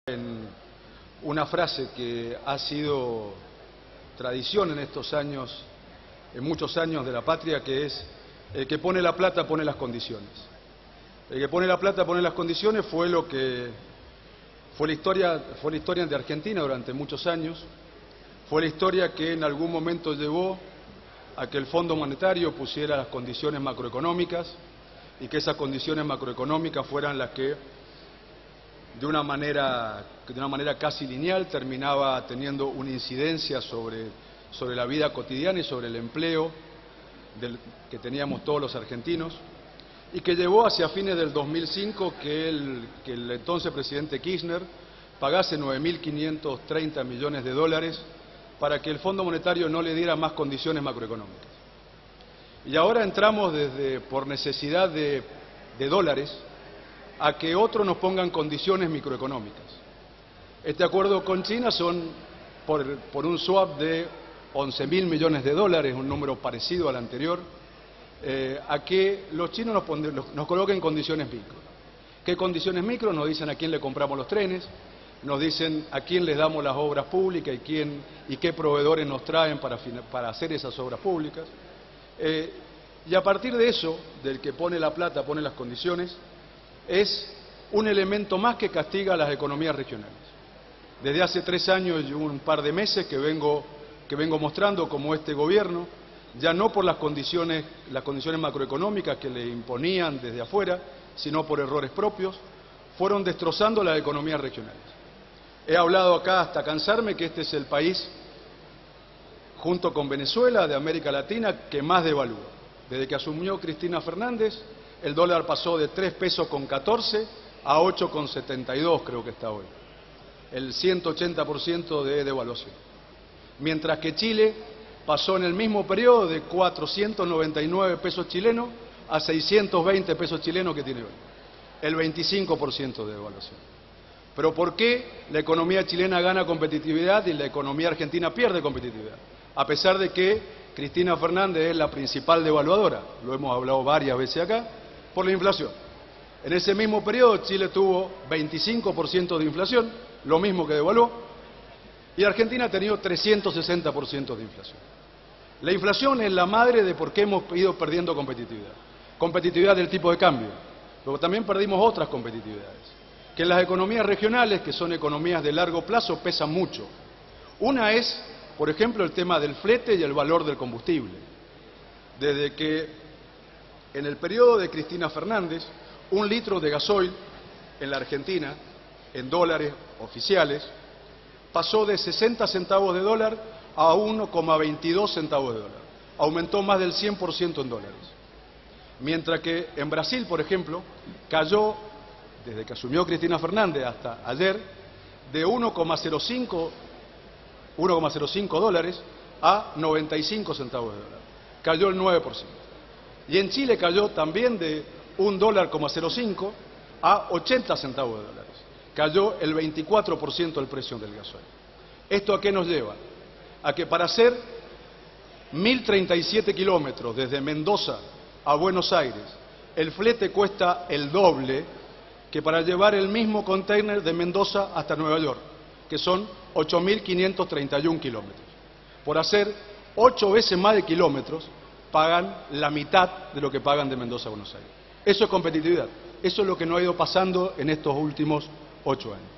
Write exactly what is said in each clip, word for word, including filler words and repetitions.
En una frase que ha sido tradición en estos años, en muchos años de la patria, que es: el que pone la plata pone las condiciones. El que pone la plata pone las condiciones fue lo que fue la historia, fue la historia de Argentina durante muchos años. Fue la historia que en algún momento llevó a que el Fondo Monetario pusiera las condiciones macroeconómicas y que esas condiciones macroeconómicas fueran las que de una manera, de una manera casi lineal terminaba teniendo una incidencia sobre, sobre la vida cotidiana y sobre el empleo del, que teníamos todos los argentinos, y que llevó hacia fines del dos mil cinco que el, que el entonces presidente Kirchner pagase nueve mil quinientos treinta millones de dólares para que el Fondo Monetario no le diera más condiciones macroeconómicas. Y ahora entramos desde, por necesidad de, de dólares, a que otros nos pongan condiciones microeconómicas. Este acuerdo con China son por, por un swap de once mil millones de dólares, un número parecido al anterior, eh, a que los chinos nos, pon, nos coloquen condiciones micro. ¿Qué condiciones micro? Nos dicen a quién le compramos los trenes, nos dicen a quién les damos las obras públicas y, quién, y qué proveedores nos traen para, para hacer esas obras públicas. Eh, y a partir de eso, del que pone la plata, pone las condiciones, es un elemento más que castiga a las economías regionales. Desde hace tres años y un par de meses que vengo, que vengo mostrando cómo este gobierno, ya no por las condiciones, las condiciones macroeconómicas que le imponían desde afuera, sino por errores propios, fueron destrozando las economías regionales. He hablado acá hasta cansarme que este es el país, junto con Venezuela, de América Latina, que más devalúa. Desde que asumió Cristina Fernández, el dólar pasó de tres pesos con catorce a ocho con setenta y dos, creo que está hoy. El ciento ochenta por ciento de devaluación. Mientras que Chile pasó en el mismo periodo de cuatrocientos noventa y nueve pesos chilenos a seiscientos veinte pesos chilenos que tiene hoy. El veinticinco por ciento de devaluación. Pero ¿por qué la economía chilena gana competitividad y la economía argentina pierde competitividad? A pesar de que Cristina Fernández es la principal devaluadora, lo hemos hablado varias veces acá, por la inflación. En ese mismo periodo Chile tuvo veinticinco por ciento de inflación, lo mismo que devaluó, y Argentina ha tenido trescientos sesenta por ciento de inflación. La inflación es la madre de por qué hemos ido perdiendo competitividad. Competitividad del tipo de cambio, pero también perdimos otras competitividades, que en las economías regionales, que son economías de largo plazo, pesan mucho. Una es, por ejemplo, el tema del flete y el valor del combustible. Desde que en el periodo de Cristina Fernández, un litro de gasoil en la Argentina, en dólares oficiales, pasó de sesenta centavos de dólar a uno coma veintidós centavos de dólar. Aumentó más del cien por ciento en dólares. Mientras que en Brasil, por ejemplo, cayó, desde que asumió Cristina Fernández hasta ayer, de uno coma cero cinco dólares a noventa y cinco centavos de dólar. Cayó el nueve por ciento. Y en Chile cayó también de un dólar coma cero cinco a ochenta centavos de dólares. Cayó el veinticuatro por ciento el precio del gasoil. ¿Esto a qué nos lleva? A que para hacer mil treinta y siete kilómetros desde Mendoza a Buenos Aires, el flete cuesta el doble que para llevar el mismo container de Mendoza hasta Nueva York, que son ocho mil quinientos treinta y uno kilómetros. Por hacer ocho veces más de kilómetros, pagan la mitad de lo que pagan de Mendoza a Buenos Aires. Eso es competitividad. Eso es lo que no ha ido pasando en estos últimos ocho años.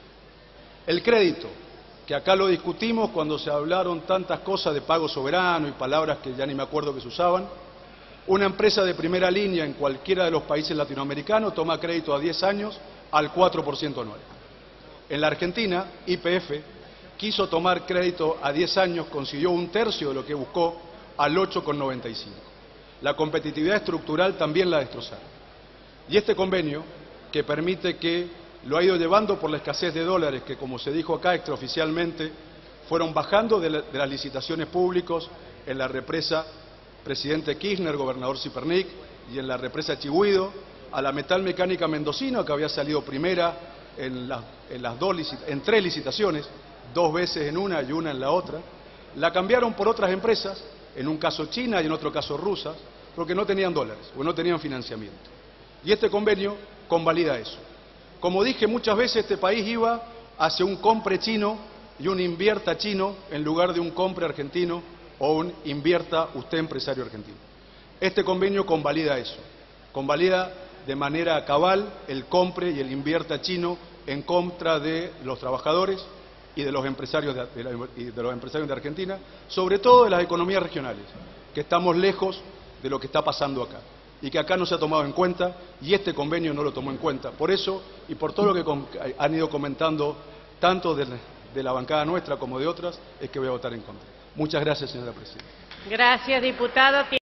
El crédito, que acá lo discutimos cuando se hablaron tantas cosas de pago soberano y palabras que ya ni me acuerdo que se usaban. Una empresa de primera línea en cualquiera de los países latinoamericanos toma crédito a diez años al cuatro por ciento anual. En la Argentina, Y P F quiso tomar crédito a diez años, consiguió un tercio de lo que buscó, al ocho coma noventa y cinco. La competitividad estructural también la destrozaron. Y este convenio, que permite que lo ha ido llevando por la escasez de dólares, que como se dijo acá extraoficialmente, fueron bajando de, la, de las licitaciones públicas en la represa Presidente Kirchner, Gobernador Cipernik, y en la represa Chigüido, a la Metal Mecánica Mendocina, que había salido primera en, la, en, las dos, en tres licitaciones, dos veces en una y una en la otra, la cambiaron por otras empresas, en un caso China y en otro caso rusas, porque no tenían dólares o no tenían financiamiento. Y este convenio convalida eso. Como dije muchas veces, este país iba hacia un compre chino y un invierta chino en lugar de un compre argentino o un invierta usted empresario argentino. Este convenio convalida eso, convalida de manera cabal el compre y el invierta chino en contra de los trabajadores y de los empresarios de, de, la, y de los empresarios de Argentina, sobre todo de las economías regionales, que estamos lejos de lo que está pasando acá, y que acá no se ha tomado en cuenta, y este convenio no lo tomó en cuenta. Por eso, y por todo lo que com han ido comentando, tanto de, de la bancada nuestra como de otras, es que voy a votar en contra. Muchas gracias, señora presidenta. Gracias, diputado.